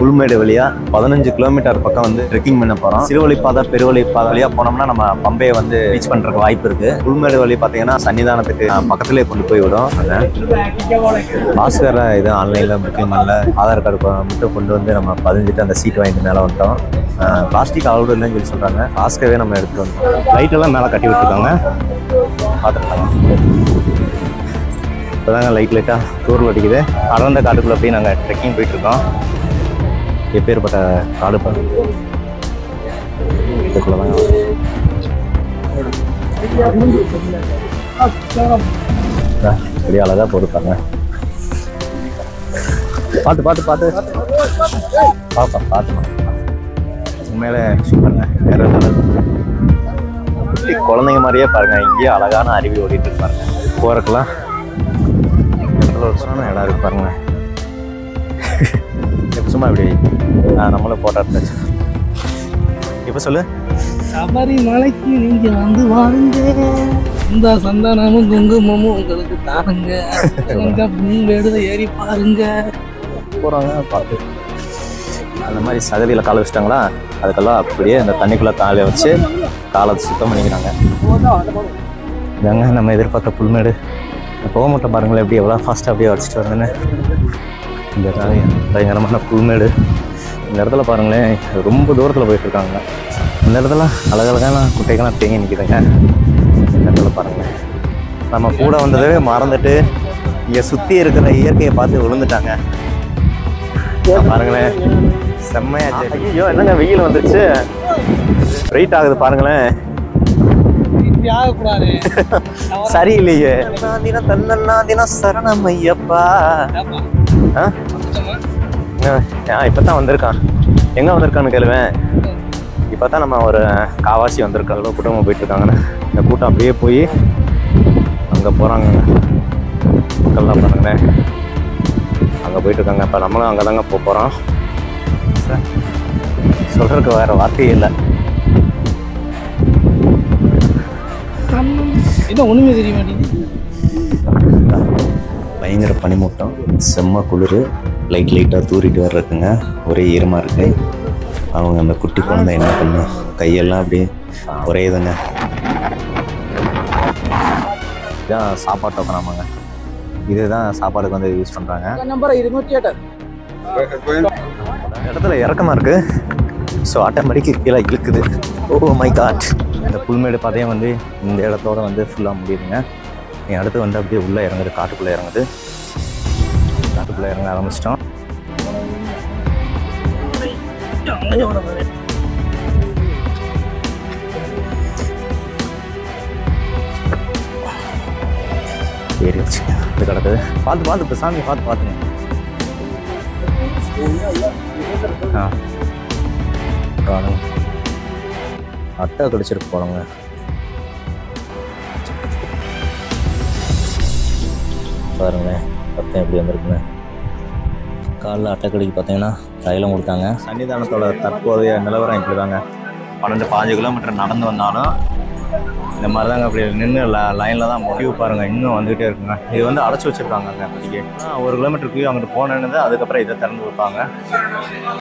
புல்மேடு வழியா 15 கிலோமீட்டர் பக்கம் வந்து ட்ரெக்கிங் பண்ண போறோம். சிறுவழிப்பாதை பெருவழிப்பாதை வழியா போனோம்னா நம்ம பம்பையை வந்து ரீச் பண்றதுக்கு வாய்ப்பு இருக்கு. புல்மேடு வழி பாத்தீங்கன்னா சன்னிதானத்துக்கு பக்கத்திலே கொண்டு போய் விடும். பாஸ்கர் இது ஆன்லைன்ல புக்கிங் பண்ணல, ஆதார் கார்டு மட்டும் கொண்டு வந்து நம்ம பதிஞ்சிட்டு அந்த சீட் வாங்கிட்டு மேலே வந்துட்டோம். பிளாஸ்டிக் அலௌடு இல்லைன்னு சொல்லி சொல்றாங்க. பாஸ்கவே நம்ம எடுத்துட்டு வந்தோம். லைட் எல்லாம் மேலே கட்டி விட்டுருக்காங்க, பார்த்துருக்காங்க. இப்போதாங்க லைட்டாக தூர்வு அடிக்குது. அடர்ந்த காட்டுக்குள்ளே போய் நாங்கள் ட்ரெக்கிங் போயிட்டுருக்கோம். எப்பேற்பட்ட காடு பாருங்க. இதுக்குள்ள தாங்க இப்படி அழகாக போட்டுருக்காங்க. பார்த்து உண்மையிலே சூப்பருங்க. வேற குட்டி குழந்தைங்க மாதிரியே பாருங்க. இங்கேயே அழகான அருவி ஓடிட்டு இருப்பாருங்க. போறதுக்கெல்லாம் இடம் இருக்கு பாருங்க. சும்மா இப்படி நம்மளும் போட்டோ எடுத்தாச்சு. இப்ப சொல்லு. சபரிமலைக்கு நீங்க வந்து வாருங்க, இந்த சந்தானமும் குங்குமமும் உங்களுக்கு தாருங்க, எடுத ஏறி பாருங்க போறாங்க. பார்த்து அந்த மாதிரி சகதியில் காலை வச்சுட்டாங்களா, அதுக்கெல்லாம் அப்படியே அந்த தண்ணிக்குள்ளே காலை வச்சு காலை சுத்தம் பண்ணிக்கிறாங்க. இதாங்க நம்ம எதிர்பார்த்த புல்மேடு. போக மாட்டோம் பாருங்களேன், எப்படி எவ்வளோ ஃபாஸ்ட்டாக அப்படியே அடிச்சிட்டு வந்தேன்னு. இந்த பயங்கரமான புல்மேடு. இந்த இடத்துல பாருங்களேன், ரொம்ப தூரத்தில் போயிட்டுருக்காங்க. இந்த இடத்துல அழகழகான குட்டைகள்லாம் தேங்கி நிற்கிதுங்க. இந்த இடத்துல பாருங்களேன், நம்ம கூட வந்தது மறந்துட்டு இங்கே சுற்றி இருக்கிற இயற்கையை பார்த்து விழுந்துட்டாங்க. பாருங்களேன், செம்மையாச்சு. ஐயோ என்னங்க வெயில் வந்துருச்சு, வெயிட் ஆகுது பாருங்களேன். சரியில்லையே. தினம் சரணம் ஐயப்பா. இப்பதான் வந்திருக்கான். எங்க வந்திருக்கான்னு கேளுவேன். இப்பதான் நம்ம ஒரு காவாசி வந்திருக்கோம். கூட்டமாக போயிட்டு இருக்காங்கன்னு இந்த கூட்டம் அப்படியே போய் அங்க போறாங்க. மக்கள்லாம் பாருங்களேன், அங்க போயிட்டு இருக்காங்க. இப்ப நம்மளும் அங்கதாங்க போறோம். சொல்றதுக்கு வேற வார்த்தையே இல்லை. ஒண்ணுமே தெரிய மாட்டேங்குது. பயங்கர பனிமூட்டம், செம்ம குளிர், லைட்டாக தூரிட்டு வர இருக்குங்க. ஒரே ஈரமாக இருக்கு. அவங்க அந்த குட்டி குழந்தை என்ன பண்ணும், கையெல்லாம் அப்படியே ஒரே இதுங்க. இதுதான் சாப்பாடு டோக்கனாமாங்க. இதுதான் சாப்பாடுக்கு வந்து யூஸ் பண்ணுறாங்க. நம்பர் 208 இடத்துல இறக்கமாக இருக்கு. ஸோ ஆட்டோமேட்டிக்கு கீழே இழுக்குது. Oh my god. இந்த புல்மேடு பாதையும் வந்து இந்த இடத்தோட வந்து ஃபுல்லாக முடியுதுங்க. நீ அடுத்து வந்து அப்படியே உள்ளே இறங்குது, காட்டுக்குள்ளே இறங்குது. காட்டுக்குள்ளே இறங்க ஆரம்பிச்சிட்டோம். ஏறி வச்சுங்க, இது கிடக்குது. பார்த்து இப்போ சாமி பார்த்துங்க. அட்டை கடிச்சிருக்கு போலங்க. பாருங்களேன், பத்தம் எப்படி வந்திருக்குங்க. காலில் அட்டை கடிக்கு பார்த்தீங்கன்னா தைலம் கொடுத்தாங்க. சன்னிதானத்தோட தற்போதைய நிலவரம் இப்படி தாங்க. 12-15 கிலோமீட்டர் நடந்து வந்தாலும் இந்த மாதிரி தாங்க அப்படி நின்று லைனில் தான் கியூ பாருங்கள், இன்னும் வந்துகிட்டே இருக்குங்க. இது வந்து அடைச்சி வச்சுருக்காங்க. 1 கிலோமீட்டர் கியூ அங்கிட்டு போனேன்னு, அதுக்கப்புறம் இதை திறந்து வைப்பாங்க.